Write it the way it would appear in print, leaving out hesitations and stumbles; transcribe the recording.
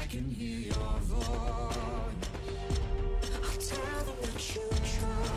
I can hear your voice. I'll tell them that you try.